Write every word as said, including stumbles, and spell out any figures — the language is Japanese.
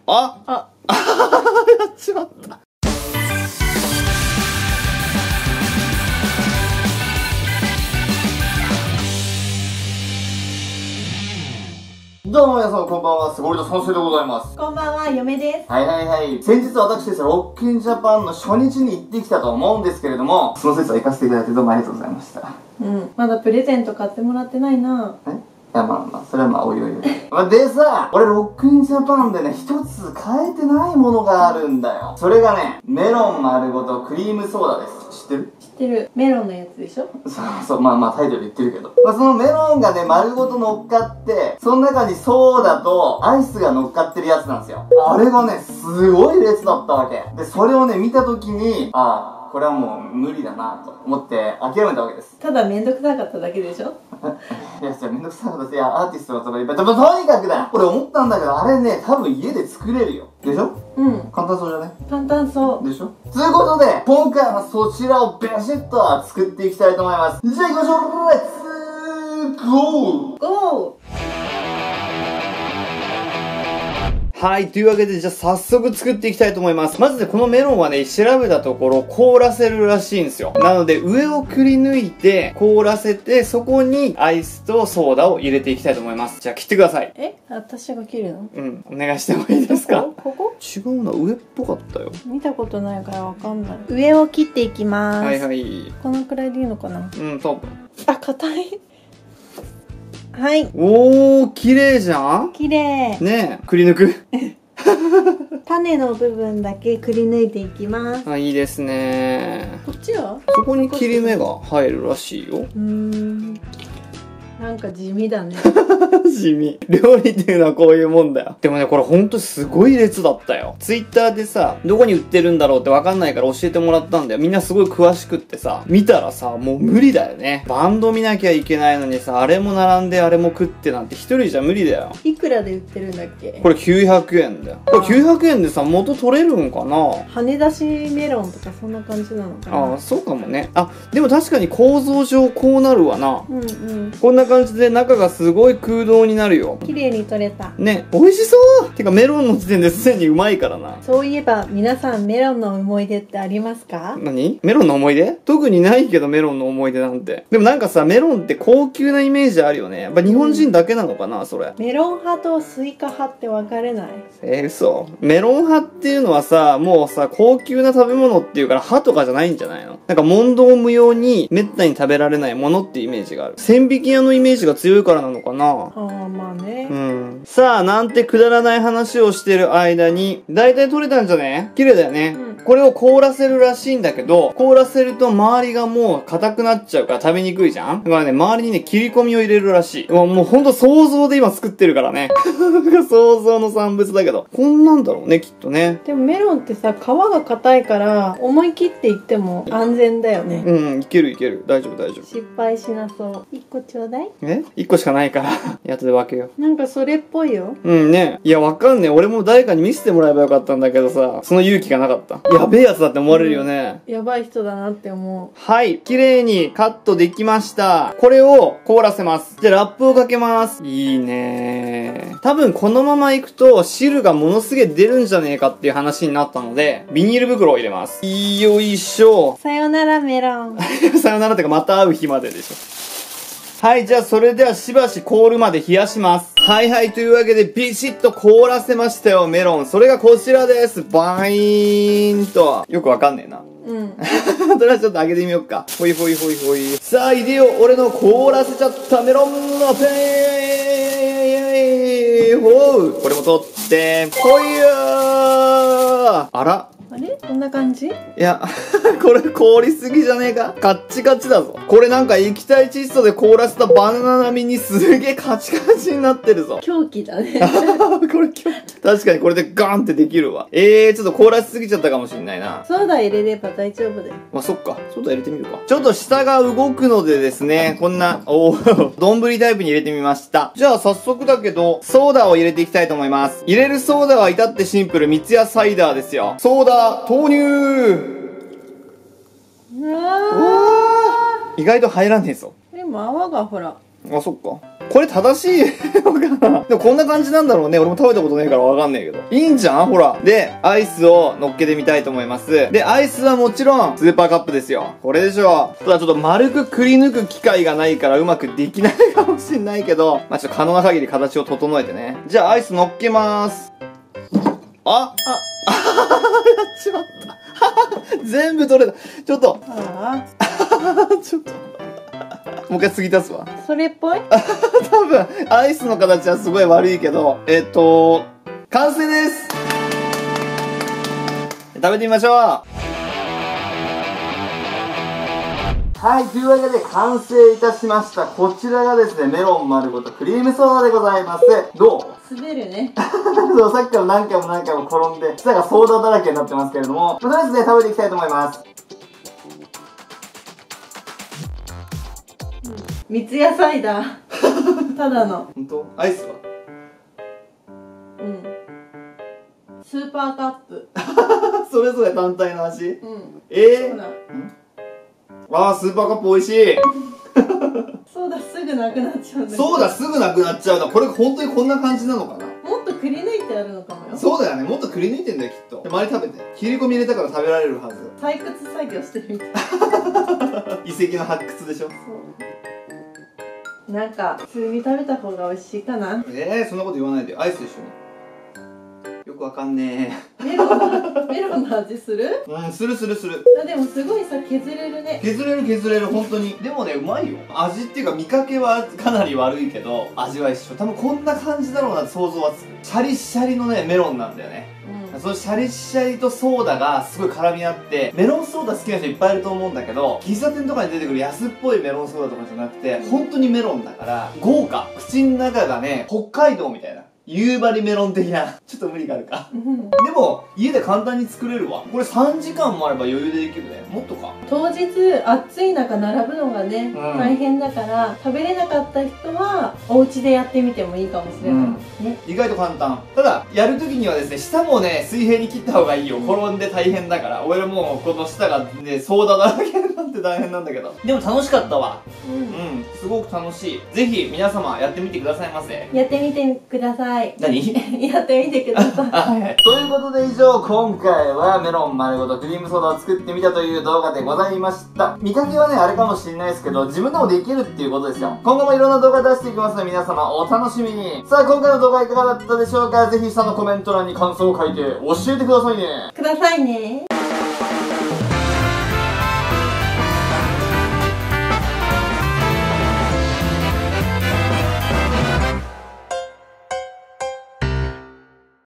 ああやっちまった。どうも皆さんこんばんは、すごいと賛成でございます。 こんばんは、嫁です。 はいはいはい。先日私ですね、ロックインジャパンの初日に行ってきたと思うんですけれども、その説は行かせていただいてどうもありがとうございました。 うん。まだプレゼント買ってもらってないな。 えいや、まあまあ、それはまあ、おいおいおい。でさ、俺、ロックインジャパンでね、一つ変えてないものがあるんだよ。それがね、メロン丸ごとクリームソーダです。知ってる？ 知ってる。メロンのやつでしょ？ そうそう、まあまあ、タイトル言ってるけど。まあ、そのメロンがね、丸ごと乗っかって、その中にソーダとアイスが乗っかってるやつなんですよ。あれがね、すごい列だったわけ。で、それをね、見たときに、ああ、これはもう無理だなと思って諦めたわけです。 ただめんどくさかっただけでしょ？ いや、じゃあめんどくさかった。いや、アーティストのとかいっぱい。でもとにかくだ、これ思ったんだけど、あれね、多分家で作れるよ。でしょ？ うん。 簡単そうじゃね？ 簡単そう。 でしょ？ということで、今回はそちらをベシッと作っていきたいと思います。じゃあ行きましょう。レッツゴー！ ゴー！ はい。というわけで、じゃあ早速作っていきたいと思います。まずね、このメロンはね、調べたところ、凍らせるらしいんですよ。なので、上をくり抜いて、凍らせて、そこにアイスとソーダを入れていきたいと思います。じゃあ切ってください。 え？私が切るの？ うん。お願いしてもいいですか？ ここ？ここ？ 違うな。上っぽかったよ。 見たことないからわかんない。上を切っていきます。 はいはい。 このくらいでいいのかな？ うん、多分。 あ、硬い。はい。 おー、綺麗じゃん？ 綺麗。 ねえ、くり抜く。 種の部分だけくり抜いていきます。 あ、いいですね。 こっちは？ そこに切り目が入るらしいよ。 うーん。なんか地味だね。 地味。料理っていうのはこういうもんだよ。でもね、これほんとすごい列だったよ。ツイッターでさ、どこに売ってるんだろうってわかんないから教えてもらったんだよ。みんなすごい詳しくってさ、見たらさ、もう無理だよね。バンド見なきゃいけないのにさ、あれも並んであれも食ってなんて一人じゃ無理だよ。 いくらで売ってるんだっけ？ これきゅうひゃくえんだよ。これきゅうひゃくえんでさ、元取れるんかな？ 羽出しメロンとかそんな感じなのかな？ ああ、そうかもね。あ、でも確かに構造上こうなるわな。 うんうん。 こんな感じで中がすごい空洞になるよ。 綺麗に取れた。 ね、美味しそうてかメロンの時点ですでにうまいからな。 そういえば皆さんメロンの思い出ってありますか？ 何？メロンの思い出？特にないけどメロンの思い出なんて。でもなんかさ、メロンって高級なイメージあるよね。やっぱ日本人だけなのかな、それ。 メロン派とスイカ派って分かれない？ えー、嘘。メロン派っていうのはさ、もうさ、高級な食べ物っていうから歯とかじゃないんじゃないの？なんか問答無用に滅多に食べられないものっていうイメージがある。千匹屋のイメージが強いからなのかな。 ああ、まあね。 うん。さあ、なんてくだらない話をしてる間に、だいたい取れたんじゃね？綺麗だよね。 うんこれを凍らせるらしいんだけど、凍らせると周りがもう硬くなっちゃうから食べにくいじゃん？だからね、周りにね、切り込みを入れるらしい。もう、もうほんと想像で今作ってるからね。想像の産物だけど。こんなんだろうね、きっとね。 でもメロンってさ、皮が硬いから思い切っていっても安全だよね。 うん、いけるいける。大丈夫大丈夫。 失敗しなそう。いっこちょうだい。 え？いっこしかないから。後で分けよう。 なんかそれっぽいよ。 うんね。いや、わかんねえ。俺も誰かに見せてもらえばよかったんだけどさ、その勇気がなかった。やべえやつだって思われるよね。 やばい人だなって思う。 はい。綺麗にカットできました。これを凍らせます。じゃあラップをかけます。いいねー。多分このままいくと汁がものすげえ出るんじゃねえかっていう話になったので、ビニール袋を入れます。よいしょ。 さよならメロン。 さよならってかまた会う日まででしょ。はい、じゃあそれではしばし凍るまで冷やします。はいはい、というわけでビシッと凍らせましたよ、メロン。それがこちらです。バイーンと。よくわかんねえな。 うん。 それはちょっと開けてみようか。ほいほいほいほい。さあ、いでよ、俺の凍らせちゃったメロンのペーほう。これも取って、ほいよー。あら。 あれ？こんな感じ？ いや、これ凍りすぎじゃねえか？カッチカチだぞ。これなんか液体窒素で凍らせたバナナ並みにすげえカチカチになってるぞ。 狂気だね。 これ狂気。確かにこれでガーンってできるわ。えー、ちょっと凍らせすぎちゃったかもしんないな。 ソーダ入れれば大丈夫だよ。 まあ、そっか。ソーダ入れてみるか。ちょっと下が動くのでですね、こんな、おー、丼タイプに入れてみました。じゃあ早速だけど、ソーダを入れていきたいと思います。入れるソーダは至ってシンプル、三ツ矢サイダーですよ。ソーダ、豆乳うわ意外と入らねえぞ。 ー。でも泡がほら。 あ、そっか。 これ正しいのかな。でもこんな感じなんだろうね。俺も食べたことねえからわかんないけど。いいんじゃんほら。で、アイスを乗っけてみたいと思います。で、アイスはもちろん、スーパーカップですよ。これでしょ。ただちょっと丸くくり抜く機会がないからうまくできないかもしんないけど、まあ、ちょっと可能な限り形を整えてね。じゃあアイス乗っけまーす。ああ、あやっちまった。全部取れた。ちょっと。 あちょっと。もう一回継ぎ足すわ。 それっぽい多分、アイスの形はすごい悪いけど、えっと、完成です。食べてみましょう。はい、というわけで完成いたしました。こちらがですね、メロン丸ごとクリームソーダでございます。どう？ 滑るね。 そう、さっきから何回も何回も転んで、舌がソーダだらけになってますけれども、とりあえずね、食べていきたいと思います。 三ツ矢サイダー。ただの。 ほんと？アイスは？ うん。スーパーカップ。 それぞれ単体の味？ うん。 えほら。 あー、スーパーカップ美味しい。 ソーダすぐなくなっちゃうんだけど。 ソーダすぐなくなっちゃうな。これ本当にこんな感じなのかな。 もっとくり抜いてあるのかもよ。 そうだよね。もっとくり抜いてんだよ、きっと。周り食べて。切り込み入れたから食べられるはず。 採掘作業してるみたい。 遺跡の発掘でしょ。 そうなんか普通に食べた方が美味しいかな。 えー、そんなこと言わないで。アイスと一緒に。よくわかんねえ。メロンのメロンの味する？ うん、するするする。 あ、でもすごいさ、削れるね。 削れる削れる、本当に。でもね、うまいよ。味っていうか見かけはかなり悪いけど、味は一緒。多分こんな感じだろうなって想像はつく。シャリシャリのね、メロンなんだよね。 うん、 そのシャリシャリとソーダがすごい絡み合って、メロンソーダ好きな人いっぱいいると思うんだけど、喫茶店とかに出てくる安っぽいメロンソーダとかじゃなくて、本当にメロンだから豪華。口の中がね、北海道みたいな夕張メロン的な。ちょっと無理があるか。 うん、 でも家で簡単に作れるわ。これさんじかんもあれば余裕でできるね。もっとか。 当日暑い中並ぶのがね、 うん、 大変だから食べれなかった人はお家でやってみてもいいかもしれない、うん、ね。 意外と簡単。ただやるときにはですね、舌もね水平に切った方がいいよ。転んで大変だから。俺もうこの舌がねソーダだらけになって大変なんだけど、でも楽しかったわ。うん、うん、すごく楽しい。ぜひ皆様やってみてくださいませ。 やってみてください。 何やってみてください。 はいはい。ということで以上、今回はメロン丸ごとクリームソーダを作ってみたという動画でございました。見かけはね、あれかもしれないですけど、自分でもできるっていうことですよ。今後もいろんな動画出していきますので、皆様お楽しみに。さあ、今回の動画いかがだったでしょうか。ぜひ下のコメント欄に感想を書いて教えてくださいね。 くださいね。